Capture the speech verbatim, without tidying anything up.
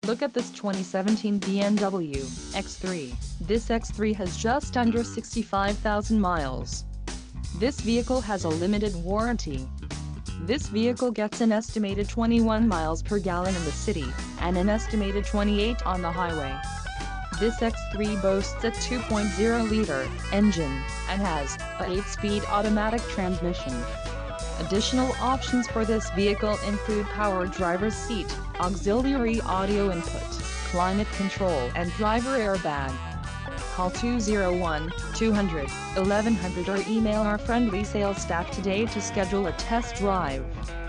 Look at this twenty seventeen B M W X three. This X three has just under sixty-five thousand miles. This vehicle has a limited warranty. This vehicle gets an estimated twenty-one miles per gallon in the city, and an estimated twenty-eight on the highway. This X three boasts a two point oh liter engine, and has a eight-speed automatic transmission. Additional options for this vehicle include power driver's seat, auxiliary audio input, climate control and driver airbag. Call two oh one, two hundred, eleven hundred or email our friendly sales staff today to schedule a test drive.